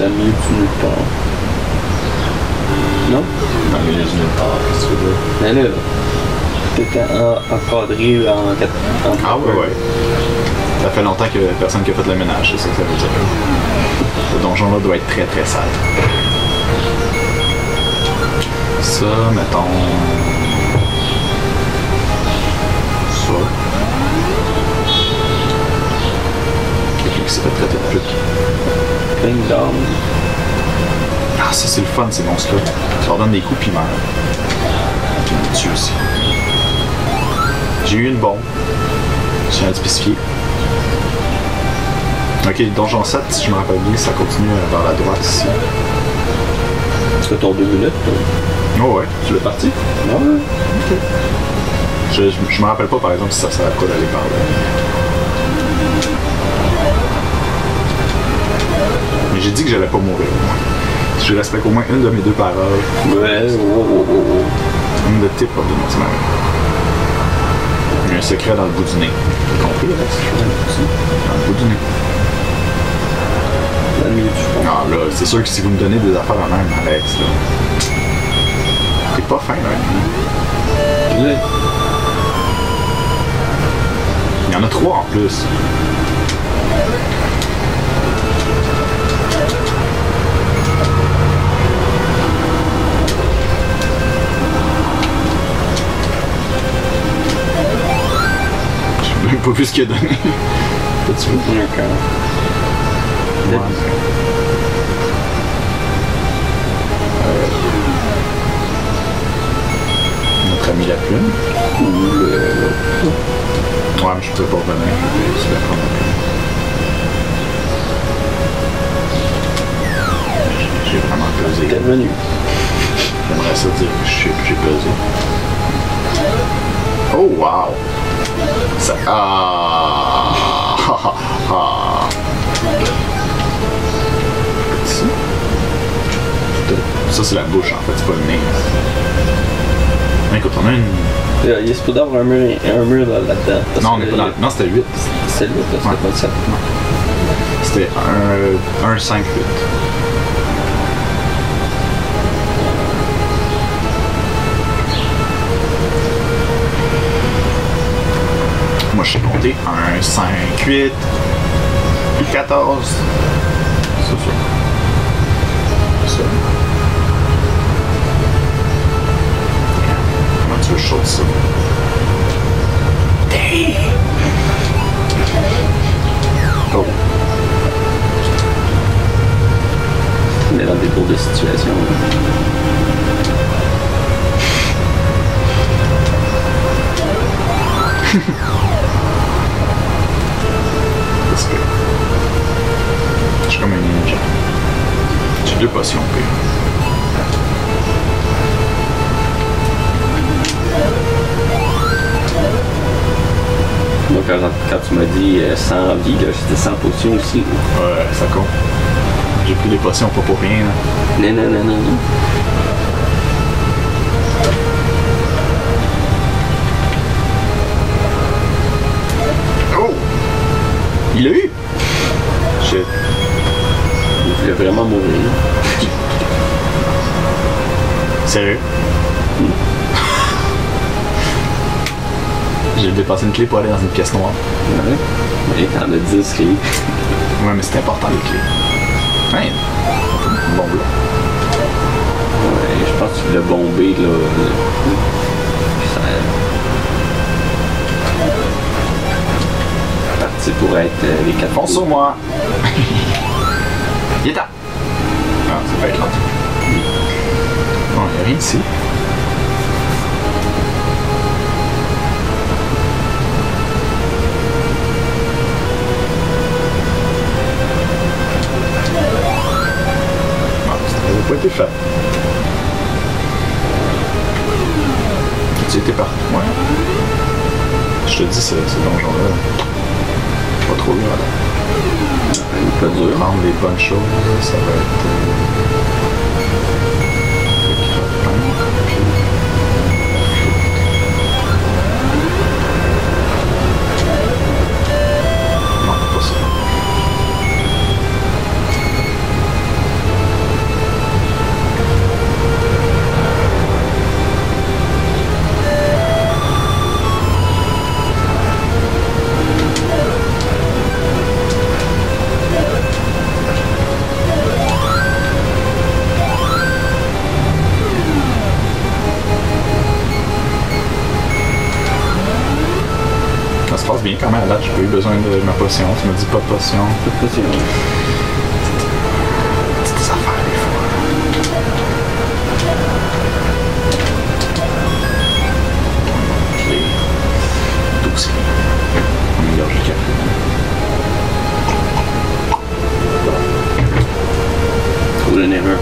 plein milieu du nulle part. Non? Dans le milieu du nulle part, qu'est-ce que tu veux dire? Mais là, t'étais encadré en Ah ouais. Ça fait longtemps que personne qui a fait le ménage, c'est ça que ça veut dire. Ce donjon-là doit être très très sale. Ça, mettons... Ça. Quelqu'un qui s'est fait traiter de pute. plein d'armes. Ah, ça c'est le fun ces monstres-là. Tu leur donnes des coups puis ils meurent. Puis ils me tuent aussi. J'ai eu une bombe. Je tiens à le spécifier. Ok, donjon 7, si je me rappelle bien, ça continue vers la droite ici. C'est ton 2 minutes, toi? Oh ouais, tu l'as parti? Ouais. Ok. Je me rappelle pas par exemple si ça sert à quoi d'aller par là. Mais j'ai dit que j'allais pas mourir au moins. Je respecte au moins une de mes deux paroles. Ouais, Une de tes paroles de mon semaine. Il y a un secret dans le bout du nez. T'as compris, Alex? Dans le bout du nez. Dans le milieu du fond. Ah là, c'est sûr que si vous me donnez des affaires en même, Alex, là. T'es pas fin, là. Ouais. Il y en a 3 en plus. Je sais même pas plus ce qu'il a donné. T'as-tu vu pour un cœur? Ouais. Notre ami la plume. Ou le... Ouais, mais je peux pas revenir. Je vais essayer de prendre la plume. J'ai vraiment pesé. T'es revenu. J'aimerais ça dire que j'ai pesé. Oh wow! Ça... Ah! Ah! Ça c'est la bouche en fait, c'est pas le nez. Mais écoute, on a une... Il est supposé avoir un mur là-dedans. Non, on est pas dans... Non, c'était 8. C'était 8, c'était Ouais. pas le 7. C'était 1, 5, 8. Moi, je sais compter 1, 5, 8, 14. C'est ça. Ça. Comment tu veux que je saute ça? Oh. On est dans des drôles de situations. Parce que je suis comme un ninja. J'ai 2 potions pire. Moi, quand tu m'as dit 100 vies, là, c'était 100 potions aussi. Ouais, ça compte. J'ai pris des potions pas pour rien. Là. Non. Oh! Il l'a eu! Shit. Il voulait vraiment mourir. Sérieux? J'ai dépassé une clé pour aller dans une pièce noire. Ouais. Mais t'en as 10 qui... Ouais, mais c'était important les clés. Ouais, bon là. Ouais, je pense que tu voulais bomber, là. Puis ça... Parti pour être les 4 Fonce sur moi! Yéta! Ah, ça peut être là. Bon, il n'y a rien ici. Ça n'a pas été fait. Tu étais parti? Ouais. Je te dis, ce donjon-là, pas trop dur à la... Pas dur. Prendre des bonnes choses, ça va être... Non, pas ça. Ça se passe bien quand même à date. J'ai pas eu besoin de ma potion. Tu me dis pas de potion. Pas de potion. Petites affaires des fois. Clé. 12 clés. Meilleur jeu de café. Trop généreux.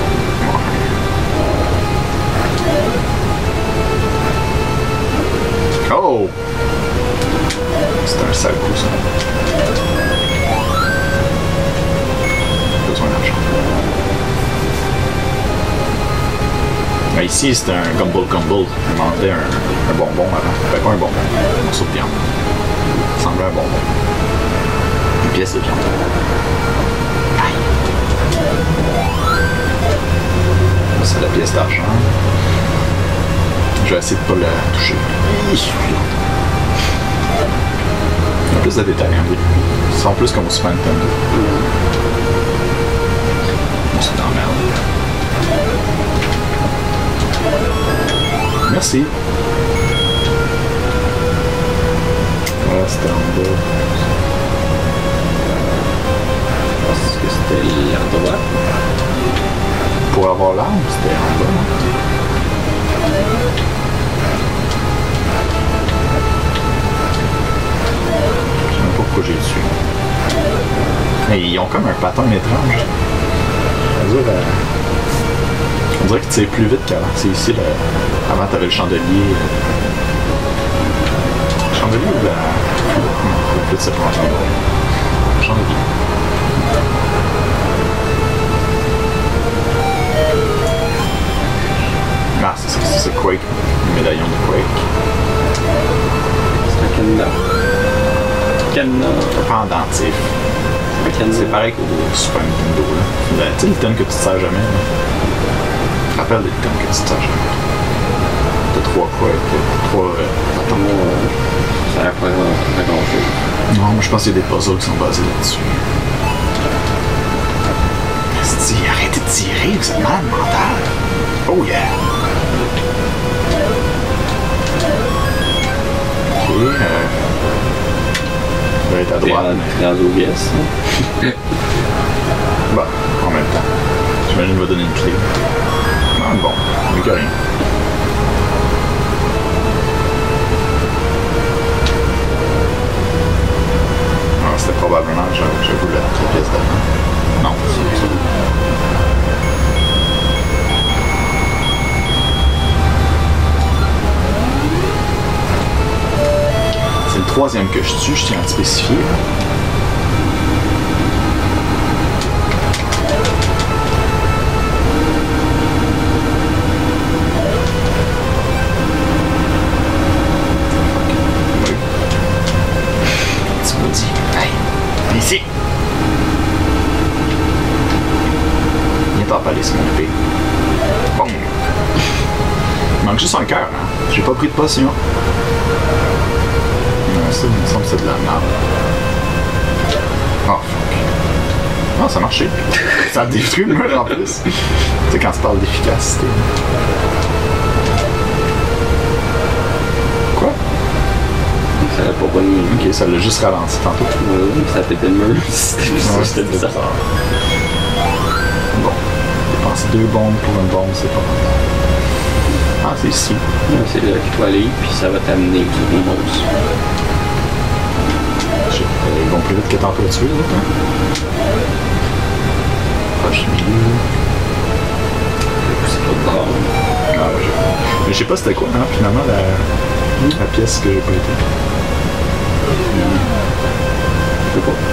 Oh! C'est un sale coup, ça. Besoin d'argent. Mais ici, c'est un Gumble Gumble. Je demandais un bonbon avant. Ben, pas un bonbon, un morceau de viande. Ça semblait un bonbon. Une pièce de viande. Aïe! C'est la pièce d'argent. Je vais essayer de pas la toucher. Il y a plus de détails, hein, oui. Ils sont plus comme au Super Nintendo. On se met dans la merde. Merci. Voilà, c'était en bas. Est-ce que c'était l'endroit? Pour avoir l'arme, c'était en bas. Je sais même pas pourquoi j'ai le dessus. Mais ils ont comme un pattern étrange. On dirait que tu tires plus vite qu'avant. C'est ici, avant t'avais le chandelier. Le chandelier ou la... Le plus de séparation. Le chandelier. Ah, c'est Quake. Le médaillon de Quake. C'est un cadenas. Cadenas. Pendentif. C'est pareil qu'au Super Nintendo. Tu sais, l'item que tu te sers jamais. Là. Rappelle l'item que tu te sers jamais. T'as 3 Quake, 3 Ça a l'air pas grand-chose. Non, moi je pense qu'il y a des puzzles qui sont basés là-dessus. Arrêtez de tirer, vous êtes malade mental. Oh yeah! Ok, ça va être à droite. Dans l'OBS. Bah, en même temps. J'imagine qu'il va donner une clé. Ah bon, mieux que rien. Ah, c'était probablement, j'avoue, la pièce d'avant. Non, c'est ça. C'est le 3e que je tue, je tiens à le spécifier. Oui. Tu me dis, hey, viens ici. Viens t'en parler, c'est mon épée. Bon. Il manque juste un cœur, hein. J'ai pas pris de potion. Ça, il me semble que c'est de la merde. Oh, fuck. Ah, ça a marché. Ça a détruit le mur en plus. Tu sais, quand tu parles d'efficacité. Quoi? Ça l'a pas bonne. Ok, ça l'a juste ralenti tantôt. Oui, ça a pété le mur. C'était bizarre. Bon. Dépenser 2 bombes pour une bombe, c'est pas mal. Ah, c'est ici. Ouais, c'est là qu'il faut aller, puis ça va t'amener au monstre. Ils vont plus vite que tantôt dessus, là. Hein? Proche milieu. C'est pas de bord. Ah ouais, mais je sais pas c'était quoi, hein, finalement, la pièce que j'ai pas été. Je sais pas.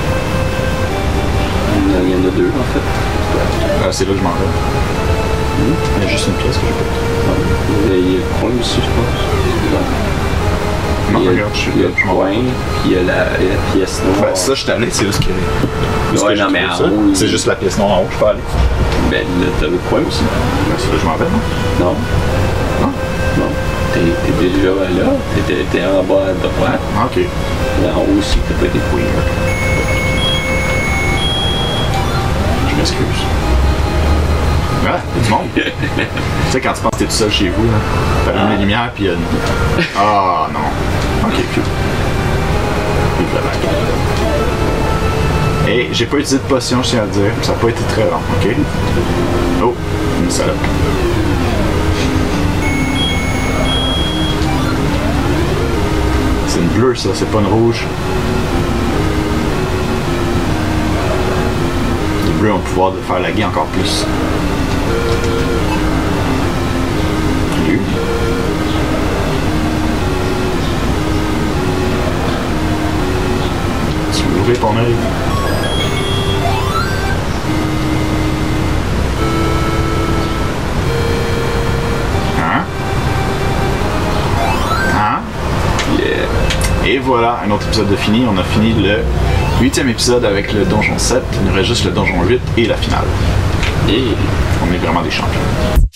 Il y en a 2, en fait. C'est là que je m'en vais. Il y a juste une pièce que j'ai pas été. Il y a le coin aussi, je pense. Non, il y a, regarde, je suis il y a là. le coin, puis il y a la pièce noire. Ben, ça, je suis allé, c'est juste que. Ouais, non, mais en haut. C'est juste la pièce noire en haut, je peux aller. Ben, là, t'as le coin aussi. Ben, c'est là que je m'en vais, non? Non. Non? Non. T'es déjà là. T'es en bas à droite. Ah, ok. En haut aussi, t'as pas été couillé. Je m'excuse. Ah, il y a du monde. Tu sais, quand tu penses que t'es tout seul chez vous, là, t'allumes les lumières, puis il y a une... Ah, non. Ok, cool. de vague. Et j'ai pas utilisé de potion, je tiens à le dire. Ça n'a pas été très rare, ok? Oh, une salope. C'est une bleue, ça, c'est pas une rouge. Les bleus ont le pouvoir de faire laguer encore plus. Salut. Tu veux ouvrir ton œil? Hein? Hein? Yeah. Et voilà, un autre épisode de fini. On a fini le 8e épisode avec le donjon 7. Il nous reste juste le donjon 8 et la finale. Et on est vraiment des champions.